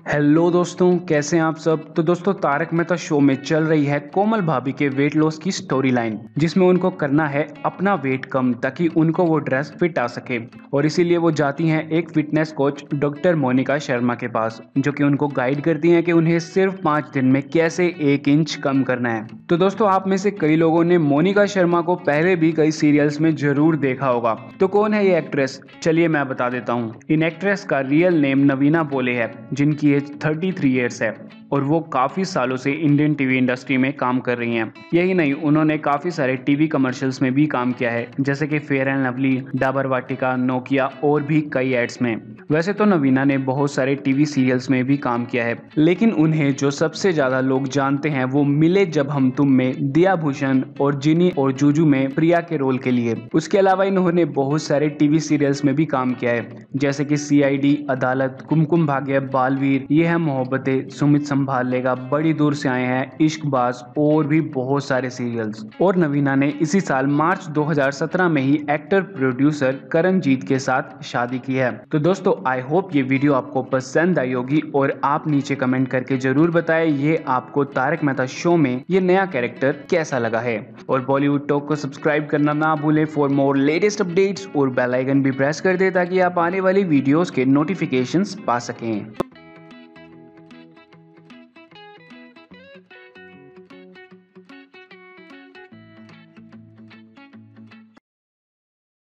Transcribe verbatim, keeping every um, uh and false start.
Hello दोस्तों, कैसे हैं आप सब। तो दोस्तों, तारक मेहता शो में चल रही है कोमल भाभी के वेट लॉस की स्टोरी लाइन, जिसमें उनको करना है अपना वेट कम ताकि उनको वो ड्रेस फिट आ सके। और इसीलिए वो जाती हैं एक fitness coach doctor Monika Sharma के पास, जो कि उनको गाइड करती हैं कि उन्हें सिर्फ पाँच दिन में कैसे एक इंच कम करना है। तो दोस्तों, आप में से कई लोगों ने मोनिका शर्मा को पहले भी कई सीरियल्स में जरूर देखा होगा। तो कौन है ये एक्ट्रेस, चलिए मैं बता देता हूँ। इन एक्ट्रेस का रियल नेम नवीना बोले है, जिनकी एज तैंतीस इयर्स है और वो काफ़ी सालों से इंडियन टीवी इंडस्ट्री में काम कर रही हैं। यही नहीं, उन्होंने काफ़ी सारे टीवी कमर्शियल्स में भी काम किया है, जैसे कि fair and lovely, Dabur Vatika, Nokia और भी कई एड्स में। वैसे तो नवीना ने बहुत सारे टीवी सीरियल्स में भी काम किया है, लेकिन उन्हें जो सबसे ज़्यादा लोग जानते हैं वो मिले जब हम तुम में दिया भूषण और जिनी और जूजू में प्रिया के रोल के लिए। उसके अलावा इन्होंने बहुत सारे टीवी सीरियल्स में भी काम किया है, जैसे कि सी आई डी, अदालत, कुमकुम भाग्य, बालवीर, ये है मोहब्बतें, सुमित संभाल लेगा, बड़ी दूर से आए हैं, इश्कबाज और भी बहुत सारे सीरियल्स। और नवीना ने इसी साल मार्च दो हज़ार सत्रह में ही एक्टर प्रोड्यूसर करणजीत के साथ शादी की है। तो दोस्तों, आई होप ये वीडियो आपको पसंद आई होगी और आप नीचे कमेंट करके जरूर बताएं ये आपको तारक मेहता शो में ये नया कैरेक्टर कैसा लगा है। और बॉलीवुड टॉक को सब्सक्राइब करना ना भूलें फॉर मोर लेटेस्ट अपडेट्स, और बेल आइकन भी प्रेस कर दे ताकि आप आने वाली वीडियोस के नोटिफिकेशंस पा सकें।